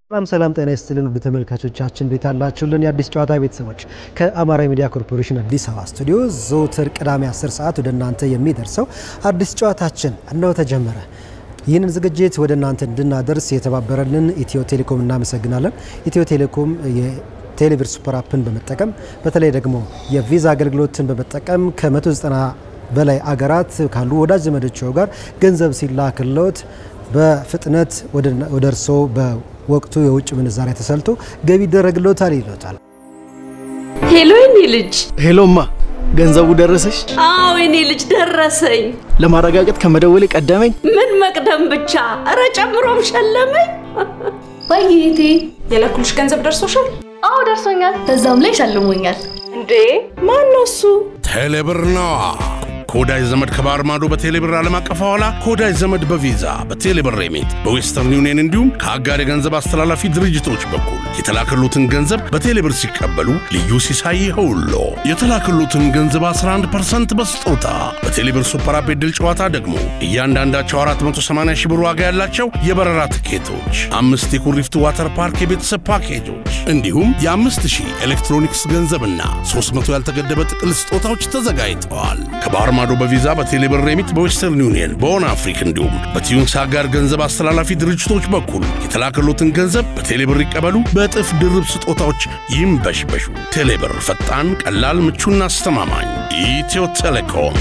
ሰላም ጤና ይስጥልን በተመልካቾቻችን ቤት አላችሁልን የአዲስ ጨዋታ ቤተሰቦች ከአማራ ሚዲያ ኮርፖሬሽን አዲስ አበባ ስቱዲዮ ዘውትር ቅዳሜ 10 ሰዓት ወደ እናንተ የሚደርሰው አዲስ ጨዋታችን እንደው ተጀመረ። ይህንን ዝግጅት ወደ እናንተ እንድናደርስ የተባበረልን ኢትዮ ቴሌኮም እናመሰግናለን። ኢትዮ ቴሌኮም የቴሌብር ሱፐር አፕን በመጠቀም በተለይ ደግሞ የቪዛ አገልግሎትን በመጠቀም ከ190 በላይ አገራት ካሉ ወዳጅ ዘመዶቻቸው ጋር ገንዘብ ሲላክልዎት በፍጥነት ወደ እርሶ በወቅቱ የውጭ ምንዛሪ ተሰልቶ ገቢ ይደረግልዎታል ይሉታል። ሄሎ የኔ ልጅ። ሄሎማ ገንዘቡ ደረሰሽ? አዎ የኔ ልጅ ደረሰኝ። ለማረጋገጥ ከመደወሌ ቀደመኝ። ምን መቅደም ብቻ አረ ጨምሮም ሸለመኝ። ባይቴ የላኩልሽ ገንዘብ ደርሶሻል? አዎ ደርሶኛል። በዛም ላይ ሸልሞኛል። እንዴ ማን ነው እሱ? ቴሌብር ነው። ኮዳይ ዘመድ ከባህር ማዶ በቴሌብር ዓለም አቀፍ ሐዋላ ኮዳይ ዘመድ በቪዛ በቴሌብር ሬሚት በዌስተርን ዩኒየን እንዲሁም ከአጋር የገንዘብ አስተላላፊ ድርጅቶች በኩል የተላከሉትን ገንዘብ በቴሌብር ሲቀበሉ ልዩ ሲሳይ ይኸውልዎ። የተላከሉትን ገንዘብ 11% በስጦታ በቴሌብር ሱፐር አፕ ዕድል ጨዋታ ደግሞ እያንዳንዳቸው 480 ሺህ ብር ዋጋ ያላቸው የበረራ ትኬቶች፣ 5 የኩሪፍቱ ዋተር ፓርክ የቤተሰብ ፓኬጆች እንዲሁም የ5000 ኤሌክትሮኒክስ ገንዘብና 300 ያልተገደበ ጥቅል ስጦታዎች ተዘጋጅተዋል። ከባህር ማዶ በቪዛ በቴሌብር ሬሚት በዌስተርን ዩኒየን በኦን አፍሪክ እንዲሁም በቲዩንስ አጋር ገንዘብ አስተላላፊ ድርጅቶች በኩል የተላከሉትን ገንዘብ በቴሌብር ይቀበሉ። በእጥፍ ድርብ ስጦታዎች ይንበሽበሹ። ቴሌብር ፈጣን፣ ቀላል፣ ምቹና አስተማማኝ። ኢትዮ ቴሌኮም።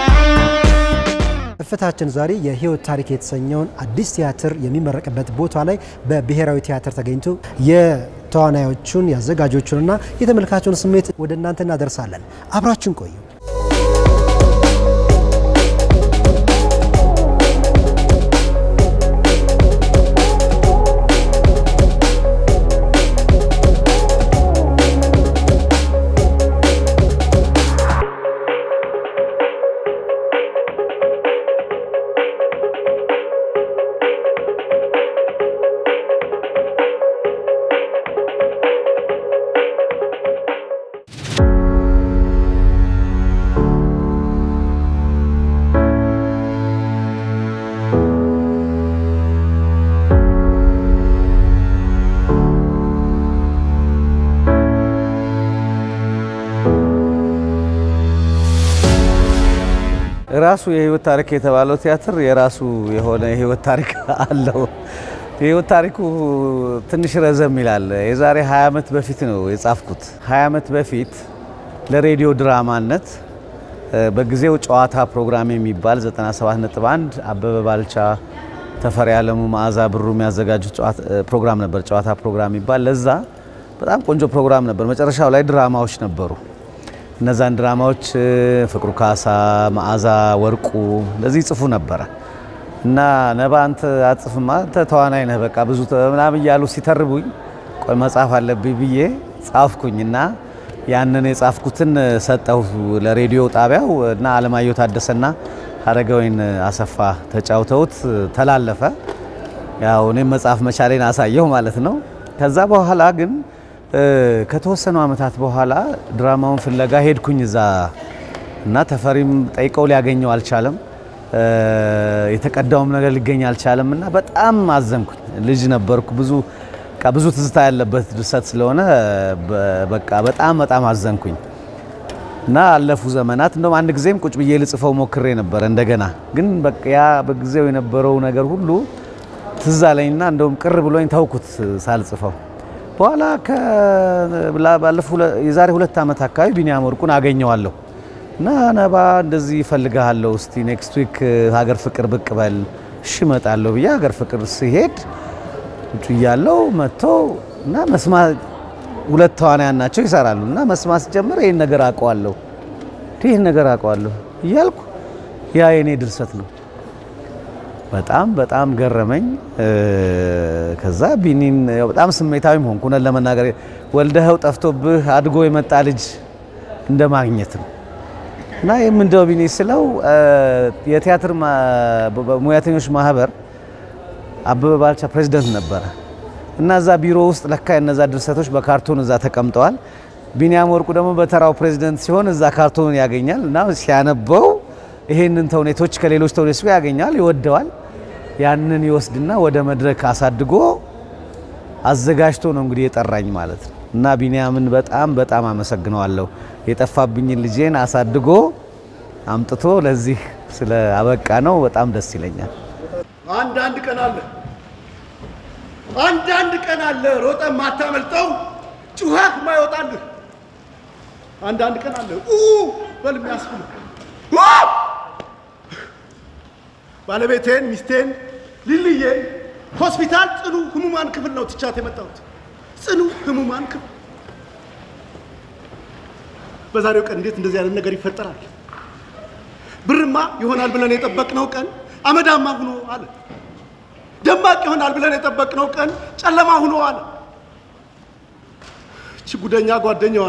እፍታችን ዛሬ የህይወት ታሪክ የተሰኘውን አዲስ ቲያትር የሚመረቅበት ቦታ ላይ በብሔራዊ ቲያትር ተገኝቶ የተዋናዮቹን ያዘጋጆቹንና የተመልካቹን ስሜት ወደ እናንተ እናደርሳለን። አብራችን ቆዩ። ራሱ የህይወት ታሪክ የተባለው ቲያትር የራሱ የሆነ የህይወት ታሪክ አለው። የህይወት ታሪኩ ትንሽ ረዘም ይላል። የዛሬ 20 ዓመት በፊት ነው የጻፍኩት። 20 ዓመት በፊት ለሬዲዮ ድራማነት በጊዜው ጨዋታ ፕሮግራም የሚባል 97.1 አበበ ባልቻ፣ ተፈሪ አለሙ፣ መዓዛ ብሩ የሚያዘጋጁት ፕሮግራም ነበር። ጨዋታ ፕሮግራም ይባል። ለዛ በጣም ቆንጆ ፕሮግራም ነበር። መጨረሻው ላይ ድራማዎች ነበሩ። እነዛን ድራማዎች ፍቅሩ ካሳ፣ መዓዛ ወርቁ ለዚህ ጽፉ ነበር እና ነባ አንተ አጽፍማ አንተ ተዋናይ ነህ በቃ ብዙ ምናምን እያሉ ሲተርቡኝ ቆይ መጻፍ አለብኝ ብዬ ጻፍኩኝና ያንን የጻፍኩትን ሰጠው ለሬዲዮ ጣቢያው እና አለማየሁ ታደሰና አረጋዊን አሰፋ ተጫውተውት ተላለፈ። ያው እኔም መጻፍ መቻሌን አሳየው ማለት ነው። ከዛ በኋላ ግን ከተወሰኑ አመታት በኋላ ድራማውን ፍለጋ ሄድኩኝ እዛ እና ተፈሪም ጠይቀው ሊያገኘው አልቻለም። የተቀዳውም ነገር ሊገኝ አልቻለምና በጣም አዘንኩኝ። ልጅ ነበርኩ። ብዙ ትዝታ ያለበት ድርሰት ስለሆነ በቃ በጣም አዘንኩኝ እና አለፉ ዘመናት። እንደውም አንድ ጊዜም ቁጭ ብዬ ልጽፈው ሞክሬ ነበር እንደገና። ግን በቃ ያ በጊዜው የነበረው ነገር ሁሉ ትዝ አለኝና እንደውም ቅር ብሎኝ ተውኩት ሳልጽፈው። በኋላ የዛሬ 2 ዓመት አካባቢ ቢኒያም ወርቁን አገኘዋለሁ እና ነባ እንደዚህ ፈልጋለሁ እስቲ ኔክስት ዊክ ሀገር ፍቅር ብቅ በል። እሺ እመጣለሁ ብዬ ሀገር ፍቅር ሲሄድ ቁጭ ያለው መጥቶ እና መስማት ሁለት ተዋናያን ናቸው ይሰራሉ እና መስማት ጀመረ። ይሄን ነገር አውቀዋለሁ እያልኩ ያ የኔ ድርሰት ነው። በጣም ገረመኝ። ከዛ ቢኒን በጣም ስሜታዊም ሆንኩ። ለመናገር ወልደኸው ጠፍቶብህ አድጎ የመጣ ልጅ እንደማግኘት ነው እና የምንደው ቢኒ ስለው የቲያትር ሙያተኞች ማህበር አበበ ባልቻ ፕሬዝዳንት ነበር እና እዛ ቢሮ ውስጥ ለካ እነዛ ድርሰቶች በካርቶን እዛ ተቀምጠዋል። ቢኒያም ወርቁ ደግሞ በተራው ፕሬዝዳንት ሲሆን እዛ ካርቶን ያገኛል እና ሲያነበው ይሄንን ተውኔቶች ከሌሎች ተውኔቶች ጋር ያገኛል፣ ይወደዋል። ያንን ይወስድና ወደ መድረክ አሳድጎ አዘጋጅቶ ነው እንግዲህ የጠራኝ ማለት ነው። እና ቢኒያምን በጣም አመሰግነዋለሁ። የጠፋብኝ ልጄን አሳድጎ አምጥቶ ለዚህ ስለ አበቃ ነው በጣም ደስ ይለኛል። አንዳንድ ቀን አለ ሮጠ ማታመልጠው ጩኸት ማይወጣልህ አንዳንድ ቀን አለ በል የሚያስብል ባለቤቴን ሚስቴን ሊልዬን ሆስፒታል ጽኑ ህሙማን ክፍል ነው ትቻት የመጣሁት ጽኑ ህሙማን ክፍል በዛሬው ቀን እንዴት እንደዚህ አይነት ነገር ይፈጠራል ብርማ ይሆናል ብለን የጠበቅነው ቀን አመዳማ ሆኖ አለ ደማቅ ይሆናል ብለን የጠበቅነው ቀን ጨለማ ሆኖ አለ እቺ ጉደኛ ጓደኛዋ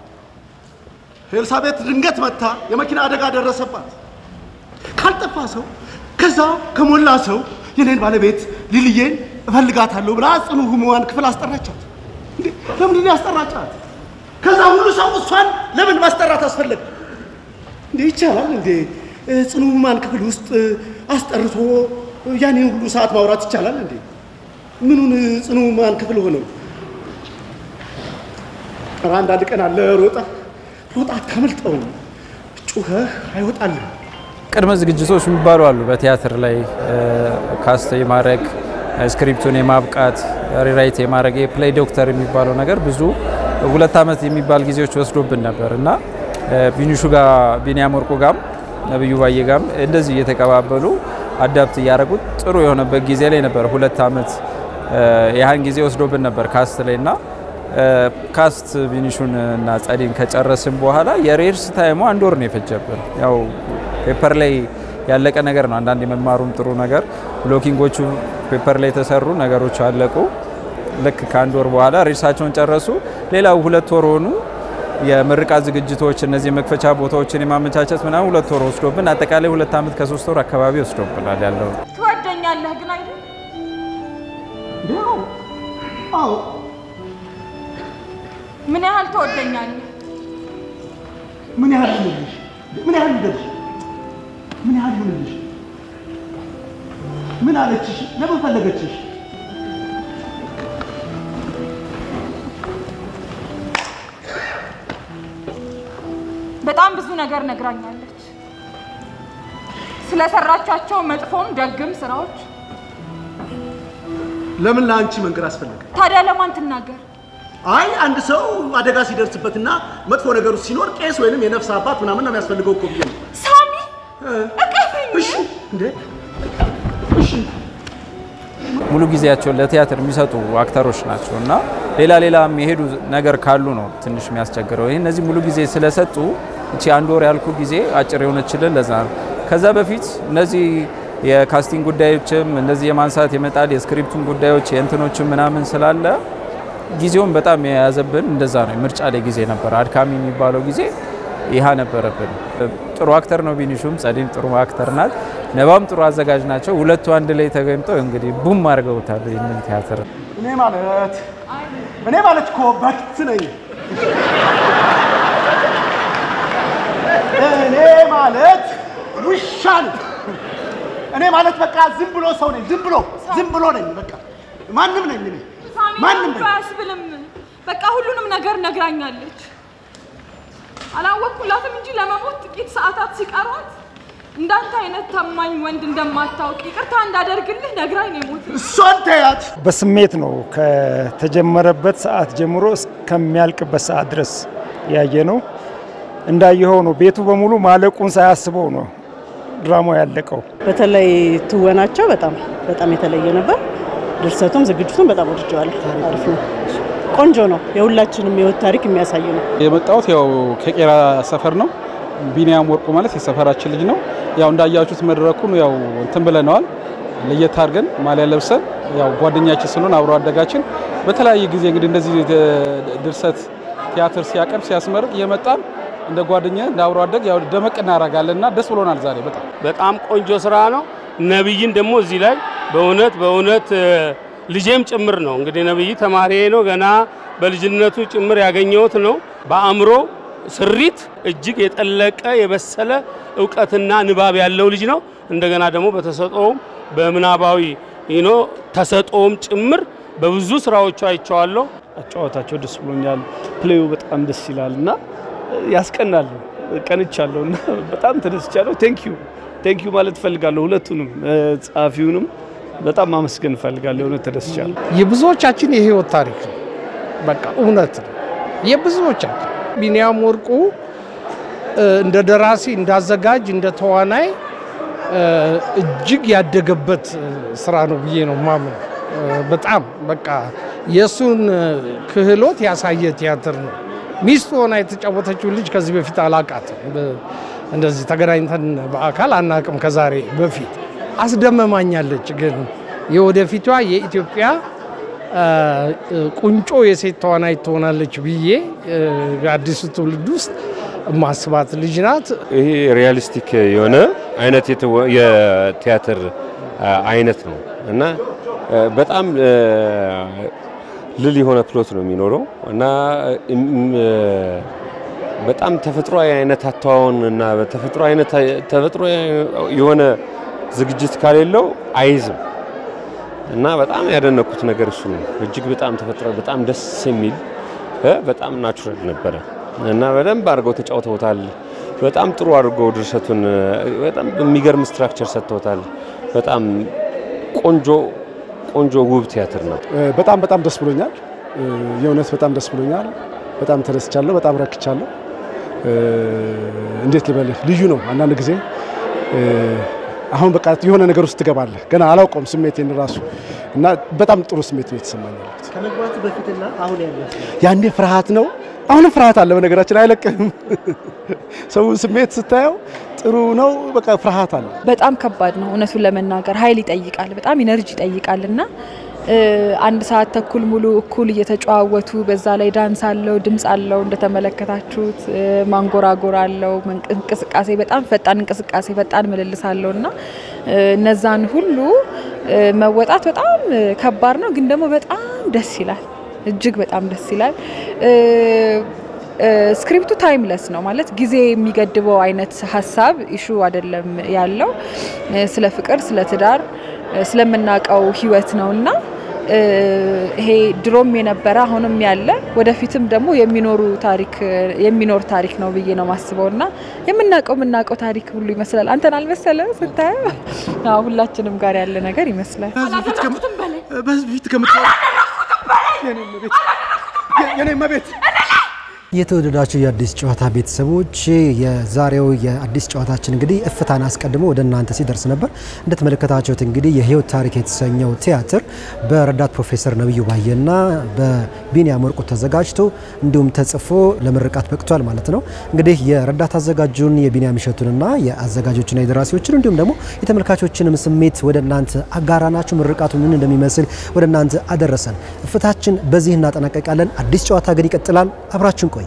ኤልሳቤት ድንገት መታ የመኪና አደጋ ደረሰባት ካልጠፋ ሰው ከዛ ከሞላ ሰው የኔን ባለቤት ሊልዬን እፈልጋታለሁ ብላ ጽኑ ህሙማን ክፍል አስጠራቻት እንዴ ለምን ያስጠራቻት ከዛ ሁሉ ሰው እሷን ለምን ማስጠራት አስፈለገ እንዴ ይቻላል እንዴ ጽኑ ህሙማን ክፍል ውስጥ አስጠርቶ ያኔ ሁሉ ሰዓት ማውራት ይቻላል እንዴ ምኑን ጽኑ ህሙማን ክፍል ሆነው አንዳንድ ቀን አለ ሮጣ አታመልጠው ጩኸህ አይወጣልህ ቅድመ ዝግጅቶች የሚባሉ አሉ በቲያትር ላይ ካስት የማድረግ ስክሪፕቱን የማብቃት ሪራይት የማድረግ የፕሌይ ዶክተር የሚባለው ነገር ብዙ 2 አመት የሚባል ጊዜዎች ወስዶብን ነበርና ቢኒሹ ጋር ቢኒያም ወርቁ ጋር ነብዩ ባዬ ጋር እንደዚህ እየተቀባበሉ አዳፕት ያደረጉት ጥሩ የሆነበት ጊዜ ላይ ነበር 2 አመት ያን ጊዜ ወስዶብን ነበር ካስት ላይና ካስት ቢኒሹን እና ጻዲን ከጨረስን በኋላ የሬርስ ታይሙ 1 ወር ነው የፈጀብን ያው ፔፐር ላይ ያለቀ ነገር ነው አንዳንድ የመማሩም ጥሩ ነገር ብሎኪንጎቹ ፔፐር ላይ ተሰሩ ነገሮች አለቁ ልክ ከ1 ወር በኋላ ሬርሳቸውን ጨረሱ ሌላው 2 ወር ሆኑ የምርቃት ዝግጅቶች እነዚህ መክፈቻ ቦታዎችን የማመቻቸት ምናምን 2 ወር ወስዶብን አጠቃላይ 2 አመት ከ3 ወር አካባቢ ወስዶብናል ያለው ትወደኛለህ ግን አይደል አዎ ምን ያህል ትወደኛለህ ምን ያህል ልልሽ ምን ያህል ልልሽ ምን ያህል ልልሽ ምን አለችሽ ለምን ፈለገችሽ በጣም ብዙ ነገር ነግራኛለች ስለሰራቻቸው መጥፎም ደግም ስራዎች ለምን ላንቺ መንገር አስፈልገ ታዲያ ለማን ትናገር አይ አንድ ሰው አደጋ ሲደርስበትና መጥፎ ነገር ሲኖር ቄስ ወይንም የነፍስ አባት ምናምን ነው የሚያስፈልገው እኮ ብዬ ሳሚ እቀፈኝ እሺ እንዴ እሺ ሙሉ ጊዜያቸውን ለቲያትር የሚሰጡ አክተሮች ናቸውና ሌላ የሚሄዱ ነገር ካሉ ነው ትንሽ የሚያስቸግረው ይሄ እነዚህ ሙሉ ጊዜ ስለሰጡ እቺ 1 ወር ያልኩ ጊዜ አጭር የሆነችልን ለዛ ነው ከዛ በፊት እነዚህ የካስቲንግ ጉዳዮችም እነዚህ የማንሳት የመጣል የስክሪፕቱን ጉዳዮች የእንትኖችን ምናምን ስላለ ጊዜውን በጣም የያዘብን እንደዛ ነው ምርጫ ላይ ጊዜ ነበር አድካሚ የሚባለው ጊዜ ይሃ ነበረብን ጥሩ አክተር ነው ቢኒሹም ጻዲም ጥሩ አክተር ናት ነባም ጥሩ አዘጋጅ ናቸው ሁለቱ አንድ ላይ ተገኝተው እንግዲህ ቡም አድርገውታል ይሄን ቲያትር እኔ ማለት እኮ በክት ነኝ እኔ ማለት ውሻ ነኝ እኔ ማለት በቃ ዝም ብሎ ሰው ነኝ ዝም ብሎ ነኝ በቃ ማንም ነኝ እኔ ማንም ባስብልም በቃ ሁሉንም ነገር ነግራኛለች አላወቅኩላትም እንጂ ለመሞት ጥቂት ሰዓታት ሲቀሯት እንዳንተ አይነት ታማኝ ወንድ እንደማታውቅ ይቅርታ እንዳደርግልህ ነግራኝ ነው ሞት ሶንተያት በስሜት ነው ከተጀመረበት ሰዓት ጀምሮ እስከሚያልቅበት ሰዓት ድረስ ያየነው እንዳየው ነው ቤቱ በሙሉ ማለቁን ሳያስበው ነው ድራማው ያለቀው በተለይ ትወናቸው በጣም የተለየ ነበር ድርሰቱም ዝግጅቱም በጣም ወድጀዋለሁ አሪፍ ነው ቆንጆ ነው የሁላችንም የህይወት ታሪክ የሚያሳይ ነው የመጣሁት ያው ከቄራ ሰፈር ነው ቢኒያም ወርቁ ማለት የሰፈራችን ልጅ ነው ያው እንዳያችሁት መድረኩን ያው እንትን ብለናል ለየት አድርገን ማሊያ ለብሰን ያው ጓደኛችን ስለሆነ አብሮ አደጋችን በተለያየ ጊዜ እንግዲህ እንደዚህ ድርሰት ቲያትር ሲያቀርብ ሲያስመርቅ የመጣን እንደ ጓደኛ እንደ አብሮ አደግ ያው ደመቅ እናረጋለንና ደስ ብሎናል ዛሬ በጣም ቆንጆ ስራ ነው ነብይን ደግሞ እዚህ ላይ በእውነት ልጄም ጭምር ነው እንግዲህ ነብይ ተማሪዬ ነው ገና በልጅነቱ ጭምር ያገኘውት ነው በአእምሮ ስሪት እጅግ የጠለቀ የበሰለ ዕውቀትና ንባብ ያለው ልጅ ነው እንደገና ደግሞ በተሰጠው በምናባዊ ተሰጠውም ጭምር በብዙ ስራዎቹ አይቼዋለሁ። አጫዋታቸው ደስ ብሎኛል። ፕሌዩ በጣም ደስ ይላልና ያስቀናል። ቀንቻለሁና በጣም ተደስቻለሁ። ቴንክ ዩ ማለት ፈልጋለሁ። ሁለቱንም ጻፊውንም በጣም ማመስገን ፈልጋለሁ። እውነት ተደስቻለሁ። የብዙዎቻችን የህይወት ታሪክ ነው። በቃ እውነት ነው። የብዙዎቻችን ቢኒያም ወርቁ እንደ ደራሲ እንዳዘጋጅ እንደ ተዋናይ እጅግ ያደገበት ስራ ነው ብዬ ነው ማምን። በጣም በቃ የሱን ክህሎት ያሳየ ቲያትር ነው። ሚስቱ ሆና የተጫወተችው ልጅ ከዚህ በፊት አላቃትም። እንደዚህ ተገናኝተን በአካል አናቅም ከዛሬ በፊት አስደመማኛለች። ግን የወደፊቷ የኢትዮጵያ ቁንጮ የሴት ተዋናይ ትሆናለች ብዬ አዲሱ ትውልድ ውስጥ ማስባት ልጅ ናት። ይሄ ሪያሊስቲክ የሆነ አይነት የቲያትር አይነት ነው እና በጣም ልል የሆነ ፕሎት ነው የሚኖረው እና በጣም ተፈጥሯዊ አይነት አተዋወን እና ተፈጥሮ የሆነ ዝግጅት ካሌለው አይዝም እና በጣም ያደነኩት ነገር እሱ ነው። እጅግ በጣም ተፈጥሯዊ በጣም ደስ የሚል በጣም ናቹራል ነበረ እና በደንብ አድርገው ተጫውተውታል። በጣም ጥሩ አድርገው ድርሰቱን በጣም በሚገርም ስትራክቸር ሰጥተውታል። በጣም ቆንጆ ውብ ቲያትር ነው። በጣም ደስ ብሎኛል። የእውነት በጣም ደስ ብሎኛል። በጣም ተደስቻለሁ። በጣም ረክቻለሁ። እንዴት ልበልህ ልዩ ነው። አንዳንድ ጊዜ አሁን በቃ የሆነ ነገር ውስጥ ትገባለህ። ገና አላውቀውም ስሜቴን ራሱ እና በጣም ጥሩ ስሜት ነው የተሰማኝ። ከመግባቱ በፊትና አሁን ያለው ያኔ ፍርሃት ነው። አሁንም ፍርሃት አለ። በነገራችን አይለቅህም። ሰው ስሜት ስታየው ጥሩ ነው። በቃ ፍርሃት አለ። በጣም ከባድ ነው እውነቱን ለመናገር ኃይል ይጠይቃል። በጣም ኢነርጂ ይጠይቃልና አንድ ሰዓት ተኩል ሙሉ እኩል እየተጫወቱ በዛ ላይ ዳንስ አለው፣ ድምጽ አለው፣ እንደተመለከታችሁት ማንጎራጎር አለው፣ እንቅስቃሴ በጣም ፈጣን እንቅስቃሴ ፈጣን ምልልስ አለውና እነዛን ሁሉ መወጣት በጣም ከባድ ነው። ግን ደግሞ በጣም ደስ ይላል። እጅግ በጣም ደስ ይላል። ስክሪፕቱ ታይምለስ ነው ማለት ጊዜ የሚገድበው አይነት ሐሳብ ኢሹ አይደለም ያለው። ስለ ፍቅር፣ ስለ ትዳር፣ ስለምናቀው ህይወት ነውና ይሄ ድሮም የነበረ አሁንም ያለ ወደፊትም ደግሞ የሚኖር ታሪክ ነው ብዬ ነው ማስበውና የምናቀው ታሪክ ሁሉ ይመስላል። አንተን አልመሰለም ስታየው? ሁላችንም ጋር ያለ ነገር ይመስላል። በፊት ከምትለው የኔ መቤት የተወደዳችሁ የአዲስ ጨዋታ ቤተሰቦች የዛሬው የአዲስ ጨዋታችን እንግዲህ እፍታን አስቀድሞ ወደ እናንተ ሲደርስ ነበር። እንደተመለከታችሁት እንግዲህ የህይወት ታሪክ የተሰኘው ቲያትር በረዳት ፕሮፌሰር ነብዩ ባየና በቢኒያም ወርቁ ተዘጋጅቶ እንዲሁም ተጽፎ ለምርቃት በቅቷል ማለት ነው። እንግዲህ የረዳት አዘጋጁን የቢኒያም እሸቱንና የአዘጋጆችና የደራሲዎችን እንዲሁም ደግሞ የተመልካቾችንም ስሜት ወደ እናንተ አጋራናችሁ። ምርቃቱ ምን እንደሚመስል ወደ እናንተ አደረሰን። እፍታችን በዚህ እናጠናቀቃለን። አዲስ ጨዋታ ግን ይቀጥላል። አብራችሁን ቆዩ።